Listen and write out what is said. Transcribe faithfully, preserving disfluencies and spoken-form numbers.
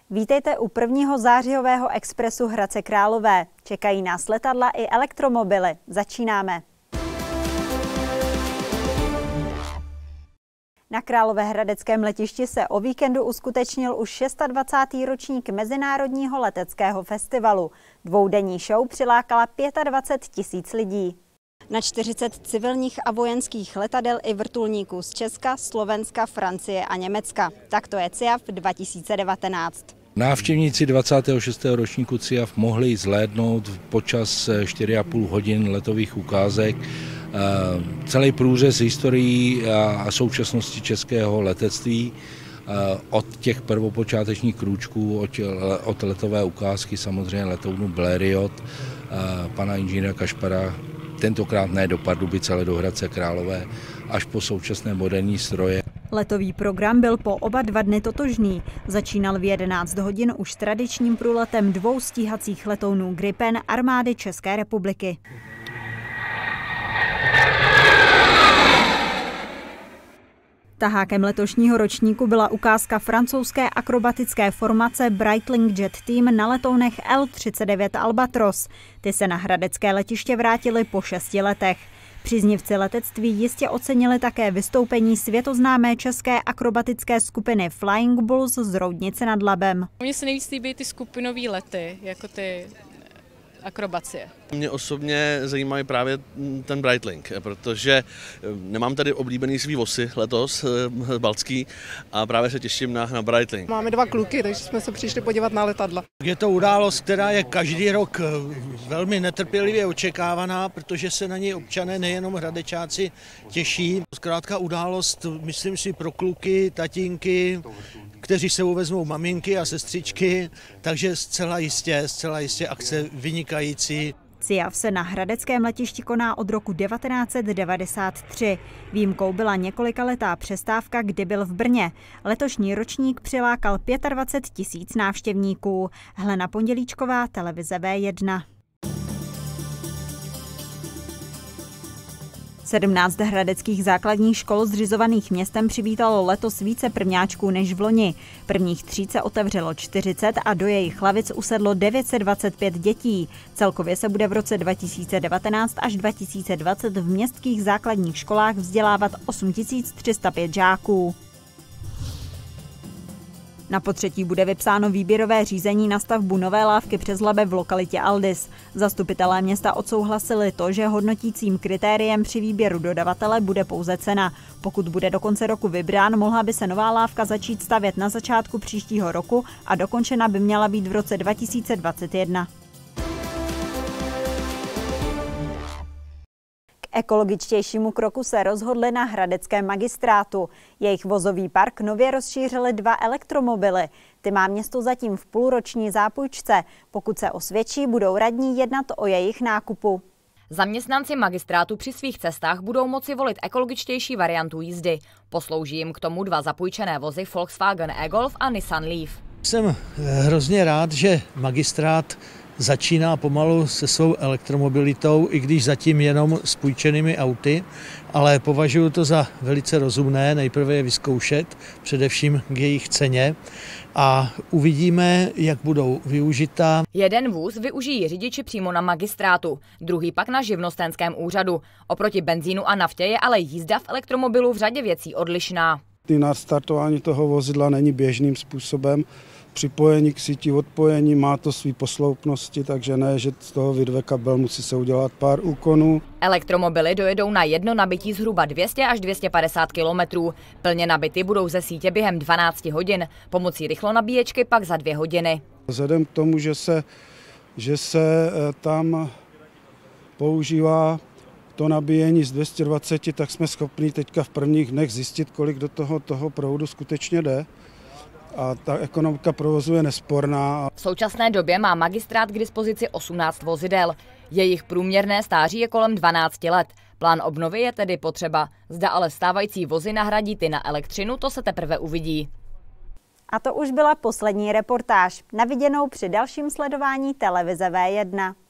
Vítejte u prvního zářijového expresu Hradce Králové. Čekají nás letadla i elektromobily. Začínáme. Na Královéhradeckém letišti se o víkendu uskutečnil už dvacátý šestý ročník Mezinárodního leteckého festivalu. Dvoudenní show přilákala dvacet pět tisíc lidí. Na čtyřicet civilních a vojenských letadel i vrtulníků z Česka, Slovenska, Francie a Německa. Tak to je C I A F dva tisíce devatenáct. Návštěvníci dvacátého šestého ročníku C I A F mohli zhlédnout počas čtyři a půl hodin letových ukázek celý průřez historií a současnosti českého letectví, od těch prvopočátečních krůčků, od, od letové ukázky, samozřejmě letounu Blériot, pana inženýra Kašpara, tentokrát ne do Pardubic, ale do Hradce Králové, až po současné moderní stroje. Letový program byl po oba dva dny totožný. Začínal v jedenáct hodin už tradičním průletem dvou stíhacích letounů Gripen armády České republiky. Tahákem letošního ročníku byla ukázka francouzské akrobatické formace Breitling Jet Team na letounech L třicet devět Albatros. Ty se na hradecké letiště vrátily po šesti letech. Příznivci letectví jistě ocenili také vystoupení světoznámé české akrobatické skupiny Flying Bulls z Roudnice nad Labem. Mně se nejvíc líbí ty skupinové lety, jako ty akrobacie. Mě osobně zajímá právě ten Breitling, protože nemám tady oblíbený svý vosy letos, baltský, a právě se těším na, na Breitling. Máme dva kluky, takže jsme se přišli podívat na letadla. Je to událost, která je každý rok velmi netrpělivě očekávaná, protože se na něj občané, nejenom hradečáci, těší. Zkrátka událost, myslím si, pro kluky, tatínky, kteří se uvezmou maminky a sestřičky, takže zcela jistě, zcela jistě akce vynikající. C I A F se na hradeckém letišti koná od roku devatenáct set devadesát tři. Výjimkou byla několikaletá přestávka, kdy byl v Brně. Letošní ročník přilákal dvacet pět tisíc návštěvníků. Helena Pondělíčková, televize V jedna. sedmnáct hradeckých základních škol zřizovaných městem přivítalo letos více prvňáčků než v loni. Prvních tříd se otevřelo čtyřicet a do jejich lavic usedlo devět set dvacet pět dětí. Celkově se bude v roce dva tisíce devatenáct až dva tisíce dvacet v městských základních školách vzdělávat osm tisíc tři sta pět žáků. Na potřetí bude vypsáno výběrové řízení na stavbu nové lávky přes Labe v lokalitě Aldis. Zastupitelé města odsouhlasili to, že hodnotícím kritériem při výběru dodavatele bude pouze cena. Pokud bude do konce roku vybrán, mohla by se nová lávka začít stavět na začátku příštího roku a dokončena by měla být v roce dva tisíce dvacet jedna. Ekologičtějšímu kroku se rozhodli na hradeckém magistrátu. Jejich vozový park nově rozšířily dva elektromobily. Ty má město zatím v půlroční zápůjčce. Pokud se osvědčí, budou radní jednat o jejich nákupu. Zaměstnanci magistrátu při svých cestách budou moci volit ekologičtější variantu jízdy. Poslouží jim k tomu dva zapůjčené vozy Volkswagen e-Golf a Nissan Leaf. Jsem hrozně rád, že magistrát začíná pomalu se svou elektromobilitou, i když zatím jenom s půjčenými auty, ale považuji to za velice rozumné, nejprve je vyzkoušet, především k jejich ceně, a uvidíme, jak budou využita. Jeden vůz využijí řidiči přímo na magistrátu, druhý pak na živnostenském úřadu. Oproti benzínu a naftě je ale jízda v elektromobilu v řadě věcí odlišná. Nastartování toho vozidla není běžným způsobem. Připojení k síti, odpojení, má to své posloupnosti, takže ne, že z toho vyrve kabel, musí se udělat pár úkonů. Elektromobily dojedou na jedno nabití zhruba dvě stě až dvě stě padesát kilometrů. Plně nabity budou ze sítě během dvanácti hodin, pomocí rychlonabíječky pak za dvě hodiny. Vzhledem k tomu, že se, že se tam používá to nabíjení z dvě stě dvacet, tak jsme schopni teďka v prvních dnech zjistit, kolik do toho, toho proudu skutečně jde. A ta ekonomika provozu je nesporná. V současné době má magistrát k dispozici osmnáct vozidel. Jejich průměrné stáří je kolem dvanácti let. Plán obnovy je tedy potřeba. Zda ale stávající vozy nahradí ty na elektřinu, to se teprve uvidí. A to už byla poslední reportáž. Na viděnou při dalším sledování televize V jedna.